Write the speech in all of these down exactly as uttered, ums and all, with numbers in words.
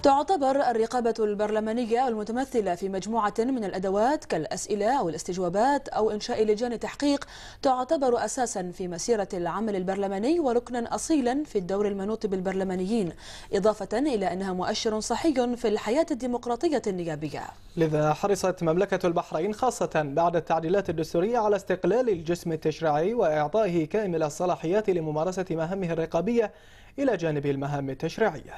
تعتبر الرقابة البرلمانية المتمثلة في مجموعة من الأدوات كالأسئلة أو الاستجوابات أو إنشاء لجان تحقيق تعتبر أساسا في مسيرة العمل البرلماني وركنا أصيلا في الدور المنوط بالبرلمانيين، إضافة إلى أنها مؤشر صحي في الحياة الديمقراطية النيابية. لذا حرصت مملكة البحرين خاصة بعد التعديلات الدستورية على استقلال الجسم التشريعي وإعطائه كامل الصلاحيات لممارسة مهامه الرقابية إلى جانب المهام التشريعية.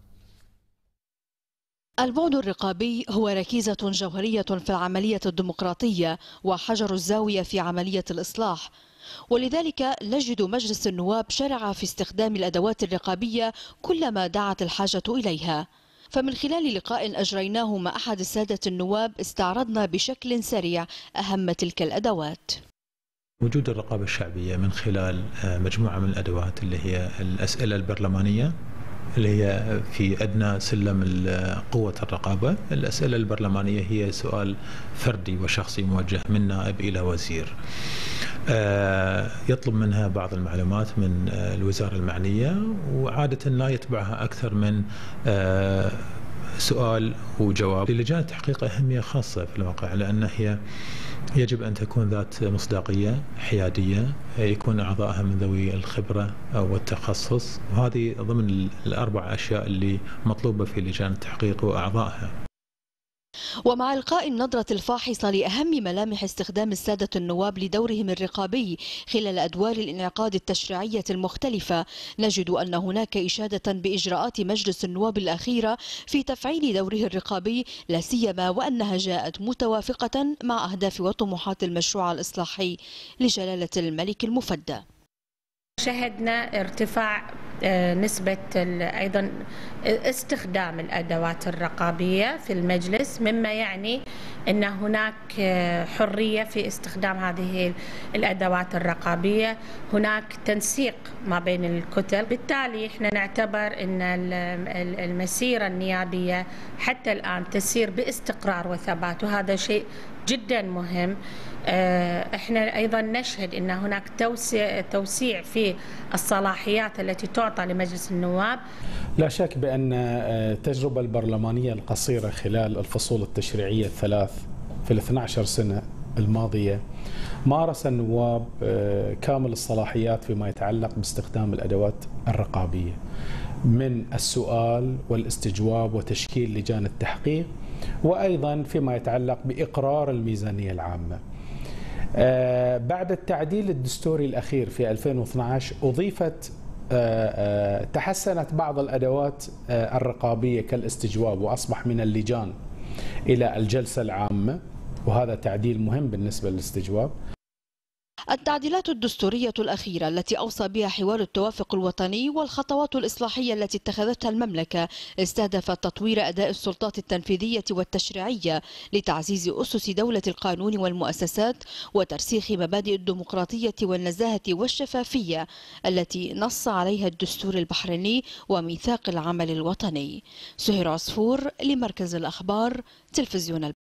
البعد الرقابي هو ركيزة جوهرية في العملية الديمقراطية وحجر الزاوية في عملية الإصلاح، ولذلك نجد مجلس النواب شرع في استخدام الأدوات الرقابية كلما دعت الحاجة إليها. فمن خلال لقاء أجريناه مع أحد السادة النواب استعرضنا بشكل سريع أهم تلك الأدوات. وجود الرقابة الشعبية من خلال مجموعة من الأدوات اللي هي الأسئلة البرلمانية اللي هي في أدنى سلم قوة الرقابة. الأسئلة البرلمانية هي سؤال فردي وشخصي موجه من نائب إلى وزير، يطلب منها بعض المعلومات من الوزارة المعنية، وعادة لا يتبعها أكثر من سؤال وجواب. للجان التحقيق أهمية خاصة في الواقع، لأن هي يجب أن تكون ذات مصداقية حيادية، يكون أعضائها من ذوي الخبرة والتخصص، وهذه ضمن الأربع أشياء اللي مطلوبة في لجان التحقيق وأعضائها. ومع إلقاء النظرة الفاحصة لأهم ملامح استخدام السادة النواب لدورهم الرقابي خلال أدوار الانعقاد التشريعية المختلفة، نجد أن هناك إشادة بإجراءات مجلس النواب الأخيرة في تفعيل دوره الرقابي، لا سيما وأنها جاءت متوافقة مع أهداف وطموحات المشروع الإصلاحي لجلالة الملك المفدى. شهدنا ارتفاع نسبة أيضا استخدام الأدوات الرقابية في المجلس، مما يعني أن هناك حرية في استخدام هذه الأدوات الرقابية، هناك تنسيق ما بين الكتل. بالتالي احنا نعتبر أن المسيرة النيابية حتى الآن تسير باستقرار وثبات، وهذا شيء جدا مهم. احنا ايضا نشهد ان هناك توسيع توسيع في الصلاحيات التي تعطى لمجلس النواب. لا شك بان التجربه البرلمانيه القصيره خلال الفصول التشريعيه الثلاث في الاثنى عشر سنه الماضيه مارس النواب كامل الصلاحيات فيما يتعلق باستخدام الادوات الرقابيه، من السؤال والاستجواب وتشكيل لجان التحقيق، وايضا فيما يتعلق باقرار الميزانيه العامه. آه بعد التعديل الدستوري الأخير في ألفين واثني عشر أضيفت آه آه تحسنت بعض الأدوات آه الرقابية كالاستجواب، وأصبح من اللجان إلى الجلسة العامة، وهذا تعديل مهم بالنسبة للاستجواب. التعديلات الدستورية الأخيرة التي أوصى بها حوار التوافق الوطني والخطوات الإصلاحية التي اتخذتها المملكة استهدفت تطوير أداء السلطات التنفيذية والتشريعية لتعزيز أسس دولة القانون والمؤسسات وترسيخ مبادئ الديمقراطية والنزاهة والشفافية التي نص عليها الدستور البحريني وميثاق العمل الوطني. سهير عصفور لمركز الأخبار تلفزيون